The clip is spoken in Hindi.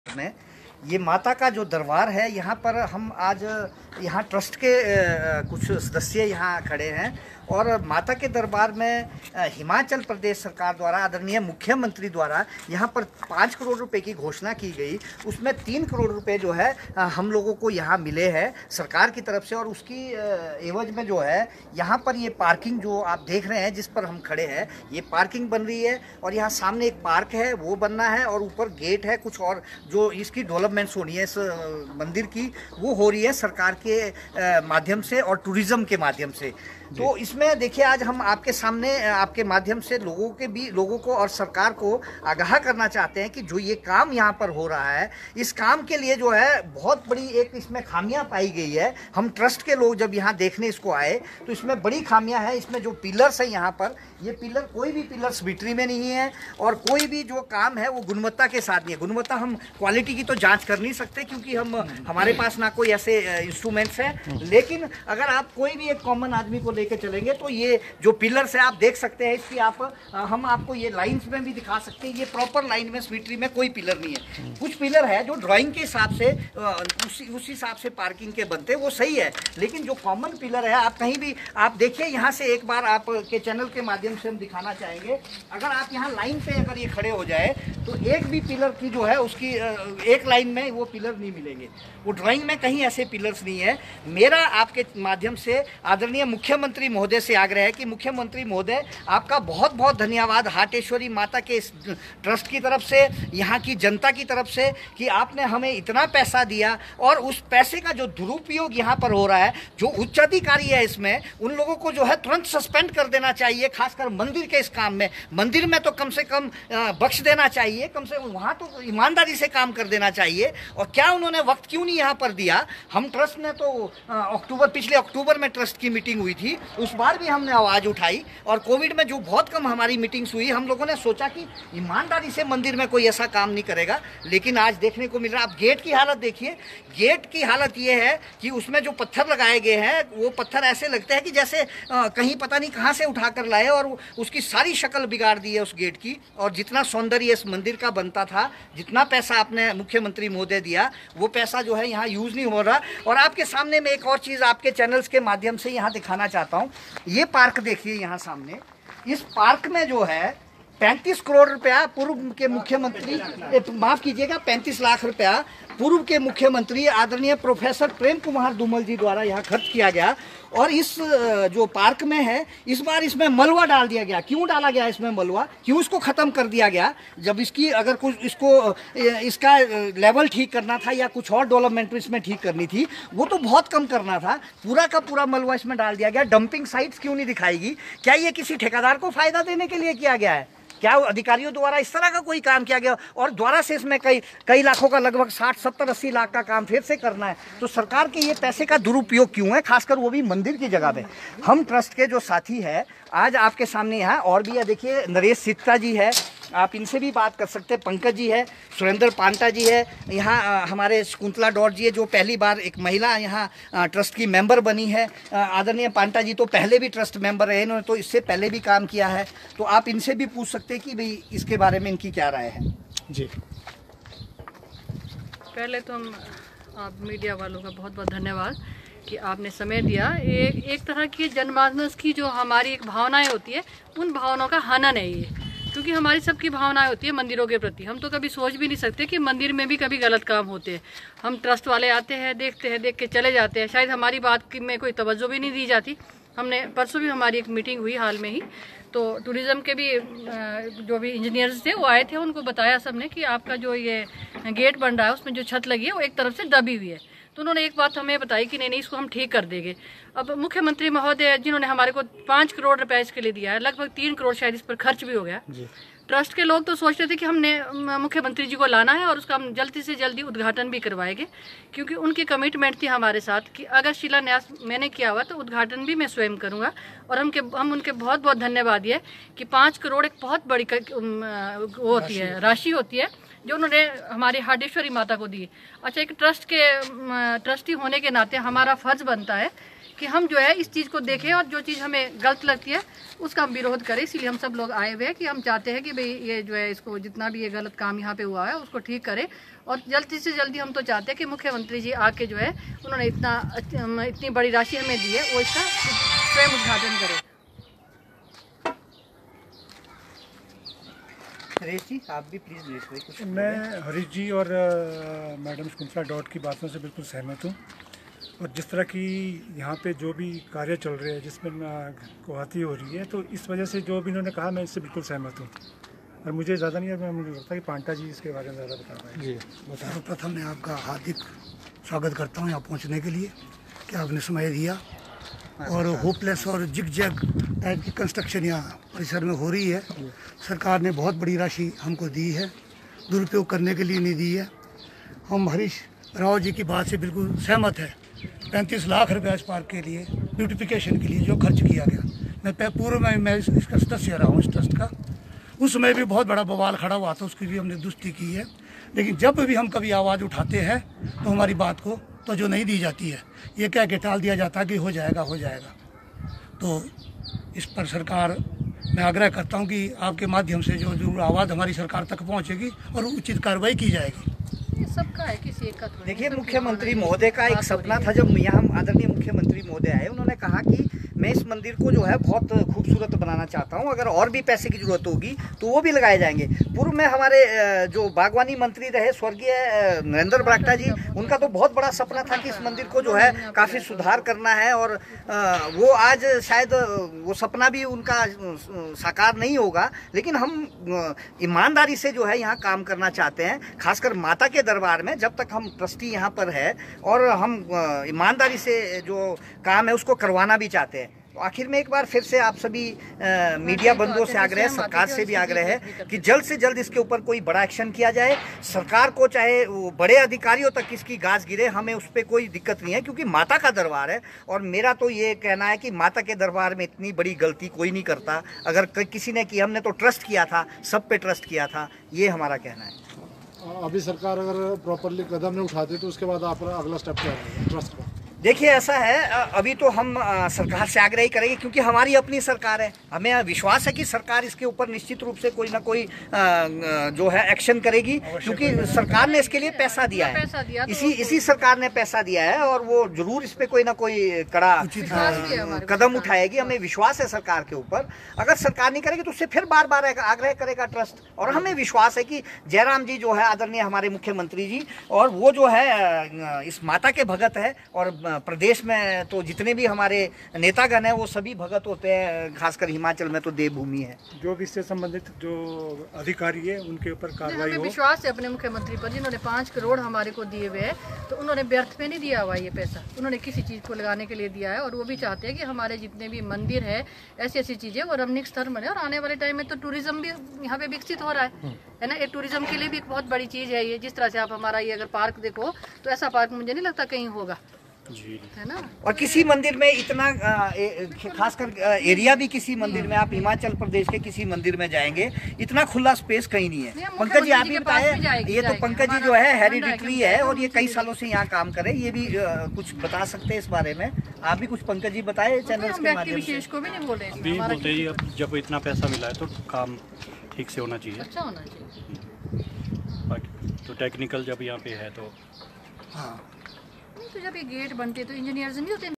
में ये माता का जो दरबार है, यहाँ पर हम आज यहाँ ट्रस्ट के कुछ सदस्य यहाँ खड़े हैं और माता के दरबार में हिमाचल प्रदेश सरकार द्वारा आदरणीय मुख्यमंत्री द्वारा यहाँ पर 5 करोड़ रुपए की घोषणा की गई। उसमें 3 करोड़ रुपए जो है हम लोगों को यहाँ मिले हैं सरकार की तरफ से, और उसकी एवज में जो है यहाँ पर ये पार्किंग जो आप देख रहे हैं जिस पर हम खड़े हैं, ये पार्किंग बन रही है और यहाँ सामने एक पार्क है वो बनना है और ऊपर गेट है। कुछ और जो इसकी डेवलपमेंट्स होनी है इस मंदिर की, वो हो रही है सरकार के माध्यम से और टूरिज्म के माध्यम से। तो इसमें देखिए आज हम आपके सामने आपके माध्यम से लोगों को और सरकार को आगाह करना चाहते हैं कि जो ये काम यहाँ पर हो रहा है, इस काम के लिए जो है बहुत बड़ी एक इसमें खामियां पाई गई है। हम ट्रस्ट के लोग जब यहाँ देखने इसको आए तो इसमें बड़ी खामियां हैं। इसमें जो पिलर्स है यहाँ पर, ये पिलर कोई भी पिलर्स बिटरी में नहीं है और कोई भी जो काम है वो गुणवत्ता के साथ नहीं है। गुणवत्ता हम क्वालिटी की तो जाँच कर नहीं सकते क्योंकि हमारे पास ना कोई ऐसे इंस्ट्रूमेंट्स हैं, लेकिन अगर आप कोई भी एक कॉमन आदमी को लेके चलेंगे तो ये जो पिलर्स है आप देख सकते हैं इसकी हम आपको ये लाइंस में भी दिखा सकते हैं। ये प्रॉपर लाइन में स्वीटरी में कोई पिलर नहीं है। कुछ पिलर है जो ड्राइंग के हिसाब से उस हिसाब से पार्किंग के बनते वो सही है, लेकिन जो कॉमन पिलर है आप कहीं भी आप देखिए। यहाँ से एक बार आपके चैनल के माध्यम से हम दिखाना चाहेंगे, अगर आप यहाँ लाइन पे अगर ये खड़े हो जाए तो एक भी पिलर की जो है उसकी एक लाइन में वो पिलर नहीं मिलेंगे। वो ड्राइंग में कहीं ऐसे पिलर्स नहीं है। मेरा आपके माध्यम से आदरणीय मुख्यमंत्री महोदय से आग्रह है कि मुख्यमंत्री महोदय आपका बहुत बहुत धन्यवाद हाटेश्वरी माता के इस ट्रस्ट की तरफ से, यहाँ की जनता की तरफ से, कि आपने हमें इतना पैसा दिया और उस पैसे का जो दुरुपयोग यहाँ पर हो रहा है, जो उच्च अधिकारी है इसमें, उन लोगों को जो है तुरंत सस्पेंड कर देना चाहिए। खासकर मंदिर के इस काम में, मंदिर में तो कम से कम बख्श देना चाहिए, कम से कम वहाँ तो ईमानदारी से काम कर देना चाहिए। और क्या उन्होंने वक्त क्यों नहीं यहाँ पर दिया? हम ट्रस्ट ने तो पिछले अक्टूबर में ट्रस्ट की मीटिंग हुई थी, उस बार भी हमने आवाज़ उठाई और कोविड में जो बहुत कम हमारी मीटिंग्स हुई, हम लोगों ने सोचा कि ईमानदारी से मंदिर में कोई ऐसा काम नहीं करेगा, लेकिन आज देखने को मिल रहा है। आप गेट की हालत देखिए, गेट की हालत ये है कि उसमें जो पत्थर लगाए गए हैं वो पत्थर ऐसे लगते हैं कि जैसे कहीं पता नहीं कहाँ से उठा कर लाए और उसकी सारी शक्ल बिगाड़ दी है उस गेट की। और जितना सौंदर्य इस मंदिर का बनता था, जितना पैसा आपने मुख्यमंत्री महोदय दिया, वो पैसा जो है यहाँ यूज़ नहीं हो रहा। और आपके सामने मैं एक और चीज़ आपके चैनल्स के माध्यम से यहाँ दिखाना चाहता हूँ। ये पार्क देखिए यहाँ सामने, इस पार्क में जो है 35 करोड़ रुपया पूर्व के मुख्यमंत्री, माफ़ कीजिएगा 35 लाख रुपया पूर्व के मुख्यमंत्री आदरणीय प्रोफेसर प्रेम कुमार धूमल जी द्वारा यहाँ खर्च किया गया। और इस जो पार्क में है, इस बार इसमें मलबा डाल दिया गया। क्यों डाला गया इसमें मलबा? क्यों इसको ख़त्म कर दिया गया? जब इसकी अगर कुछ इसका लेवल ठीक करना था या कुछ और डेवलपमेंट इसमें ठीक करनी थी, वो तो बहुत कम करना था। पूरा का पूरा मलबा इसमें डाल दिया गया। डंपिंग साइट्स क्यों नहीं दिखाएगी? क्या ये किसी ठेकेदार को फ़ायदा देने के लिए किया गया है? क्या अधिकारियों द्वारा इस तरह का कोई काम किया गया और द्वारा से इसमें कई लाखों का, लगभग 60, 70, 80 लाख का काम फिर से करना है? तो सरकार के ये पैसे का दुरुपयोग क्यों है, खासकर वो भी मंदिर की जगह पे? हम ट्रस्ट के जो साथी है आज आपके सामने यहाँ और भी है। देखिए नरेश सित्ता जी है, आप इनसे भी बात कर सकते हैं। पंकज जी है, सुरेंद्र पांटा जी है, यहाँ हमारे शकुंतला डॉट जी है जो पहली बार एक महिला यहाँ ट्रस्ट की मेंबर बनी है। आदरणीय पांटा जी तो पहले भी ट्रस्ट मेंबर रहे, इन्होंने तो इससे पहले भी काम किया है। तो आप इनसे भी पूछ सकते हैं कि भाई इसके बारे में इनकी क्या राय है। जी पहले तो हम आप मीडिया वालों का बहुत बहुत धन्यवाद कि आपने समय दिया। एक तरह की जनमानस की जो हमारी एक भावनाएं होती है, उन भावनाओं का हनन है ये, क्योंकि हमारी सबकी भावनाएं होती है मंदिरों के प्रति। हम तो कभी सोच भी नहीं सकते कि मंदिर में भी कभी गलत काम होते हैं। हम ट्रस्ट वाले आते हैं, देखते हैं, देख के चले जाते हैं, शायद हमारी बात में कोई तवज्जो भी नहीं दी जाती। हमने परसों भी हमारी एक मीटिंग हुई हाल में ही, तो टूरिज़्म के भी जो भी इंजीनियर्स थे वो आए थे, उनको बताया सबने कि आपका जो ये गेट बन रहा है उसमें जो छत लगी है वो एक तरफ से दबी हुई है। तो उन्होंने एक बात हमें बताई कि नहीं इसको हम ठीक कर देंगे। अब मुख्यमंत्री महोदय जिन्होंने हमारे को 5 करोड़ रुपए इसके लिए दिया है, लगभग 3 करोड़ शायद इस पर खर्च भी हो गया। ट्रस्ट के लोग तो सोचते थे कि हमने मुख्यमंत्री जी को लाना है और उसका हम जल्दी से जल्दी उद्घाटन भी करवाएंगे, क्योंकि उनकी कमिटमेंट थी हमारे साथ कि अगर शिलान्यास मैंने किया हुआ तो उद्घाटन भी मैं स्वयं करूंगा। और हम उनके बहुत बहुत धन्यवाद है कि 5 करोड़ एक बहुत बड़ी वो होती है, राशि होती है जो उन्होंने हमारी हाटेश्वरी माता को दी। अच्छा, एक ट्रस्टी होने के नाते हमारा फर्ज बनता है कि हम जो है इस चीज़ को देखें और जो चीज़ हमें गलत लगती है उसका हम विरोध करें। इसीलिए हम सब लोग आए हुए हैं कि हम चाहते हैं कि भाई ये जो है इसको जितना भी ये गलत काम यहाँ पे हुआ है उसको ठीक करें और जल्दी से जल्दी हम तो चाहते हैं कि मुख्यमंत्री जी आके जो है उन्होंने इतनी बड़ी राशि हमें दी है, वो इसका स्वयं उद्घाटन करें। हरीश जी, आप भी प्लीज कुछ। मैं हरीश जी और मैडम शकुंतला डॉट की बातों से बिल्कुल सहमत हूँ, और जिस तरह की यहाँ पे जो भी कार्य चल रहे हैं जिसमें गुवाहाती हो रही है, तो इस वजह से जो भी इन्होंने कहा मैं इससे बिल्कुल सहमत हूँ। और मुझे ज़्यादा नहीं है, मुझे लगता है कि पांटा जी इसके बारे में ज़्यादा बता पाएंगे। जी, सर्वप्रथम मैं आपका हार्दिक स्वागत करता हूँ यहाँ पहुँचने के लिए कि आपने समय दिया, और होपलेस और जिग जैग टाइप की कंस्ट्रक्शन यहाँ परिसर में हो रही है। सरकार ने बहुत बड़ी राशि हमको दी है, दुरुपयोग करने के लिए नहीं दी है। हम हरीश राव जी की बात से बिल्कुल सहमत है। 35 लाख रुपये इस पार्क के लिए ब्यूटिफिकेशन के लिए जो खर्च किया गया, मैं पूर्व में मैं इसका सदस्य रहा हूँ इस ट्रस्ट का। उस समय भी बहुत बड़ा बवाल खड़ा हुआ था, उसकी भी हमने दुरुस्ती की है। लेकिन जब भी हम कभी आवाज़ उठाते हैं तो हमारी बात को तो जो नहीं दी जाती है, ये कह के टाल दिया जाता है कि हो जाएगा हो जाएगा। तो इस पर सरकार, मैं आग्रह करता हूँ कि आपके माध्यम से जो आवाज़ हमारी सरकार तक पहुँचेगी और उचित कार्रवाई की जाएगी। सबका है, किसी एक का थोड़ी। देखिए, मुख्यमंत्री महोदय का एक सपना था, जब यहाँ आदरणीय मुख्यमंत्री महोदय आए, उन्होंने कहा कि मैं इस मंदिर को जो है बहुत खूबसूरत बनाना चाहता हूँ, अगर और भी पैसे की जरूरत होगी तो वो भी लगाए जाएंगे। पूर्व में हमारे जो बागवानी मंत्री रहे स्वर्गीय नरेंद्र बरागटा जी, उनका तो बहुत बड़ा सपना था कि इस मंदिर को जो है काफ़ी सुधार करना है, और वो आज शायद वो सपना भी उनका साकार नहीं होगा। लेकिन हम ईमानदारी से जो है यहाँ काम करना चाहते हैं, खासकर माता के दरबार में। जब तक हम ट्रस्टी यहाँ पर है और हम ईमानदारी से जो काम है उसको करवाना भी चाहते हैं। तो आखिर में एक बार फिर से आप सभी मीडिया बंधुओं से आग्रह है, सरकार से भी आग्रह है कि जल्द से जल्द इसके ऊपर कोई बड़ा एक्शन किया जाए। सरकार को चाहे वो बड़े अधिकारियों तक इसकी गाज गिरे, हमें उस पर कोई दिक्कत नहीं है, क्योंकि माता का दरबार है। और मेरा तो ये कहना है कि माता के दरबार में इतनी बड़ी गलती कोई नहीं करता। अगर किसी ने की, हमने तो ट्रस्ट किया था, सब पे ट्रस्ट किया था, ये हमारा कहना है। अभी सरकार अगर प्रॉपरली कदम नहीं उठाती तो उसके बाद आप अगला स्टेप क्या रहेगा ट्रस्ट का? देखिए, ऐसा है, अभी तो हम सरकार से आग्रह ही करेंगे, क्योंकि हमारी अपनी सरकार है। हमें विश्वास है कि सरकार इसके ऊपर निश्चित रूप से कोई ना कोई जो है एक्शन करेगी, क्योंकि सरकार ने इसके लिए पैसा दिया है, इसी सरकार ने पैसा दिया है, और वो जरूर इस पे कोई ना कोई कड़ा कदम उठाएगी। हमें विश्वास है सरकार के ऊपर। अगर सरकार नहीं करेगी तो उससे फिर बार बार आग्रह करेगा ट्रस्ट। और हमें विश्वास है कि जयराम जी जो है आदरणीय हमारे मुख्यमंत्री जी, और वो जो है इस माता के भगत है, और प्रदेश में तो जितने भी हमारे नेतागण हैं वो सभी भगत होते हैं, खासकर हिमाचल में तो देवभूमि है। जो भी इससे संबंधित जो अधिकारी है उनके ऊपर कार्रवाई हो। विश्वास है अपने मुख्यमंत्री पर, जिन्होंने 5 करोड़ हमारे को दिए हुए हैं, तो उन्होंने व्यर्थ में नहीं दिया हुआ ये पैसा, उन्होंने किसी चीज़ को लगाने के लिए दिया है। और वो भी चाहते हैं कि हमारे जितने भी मंदिर है, ऐसी ऐसी चीज़ें वो रमणीक स्तर बने। और आने वाले टाइम में तो टूरिज्म भी यहाँ पे विकसित हो रहा है ना। ये टूरिज्म के लिए भी एक बहुत बड़ी चीज़ है ये। जिस तरह से आप हमारा ये अगर पार्क देखो, तो ऐसा पार्क मुझे नहीं लगता कहीं होगा, है ना। और किसी मंदिर में इतना खासकर एरिया भी, किसी मंदिर में आप हिमाचल प्रदेश के किसी मंदिर में जाएंगे, इतना खुला स्पेस कहीं नहीं है। पंकज जी, आप ही बताएं, ये तो पंकज जी जो है हेरिडिटरी है और ये कई सालों से यहाँ काम करे, ये भी कुछ बता सकते हैं इस बारे में? आप भी कुछ पंकज जी बताए चैनल के माध्यम से। विशेष को भी नहीं बोल रहे अभी बोलते हैं, अब जब इतना पैसा मिला है तो काम ठीक से होना चाहिए, अच्छा होना चाहिए। तो टेक्निकल जब यहाँ पे है तो हाँ, तो जब ये गेट बनते तो इंजीनियर्स नहीं होते।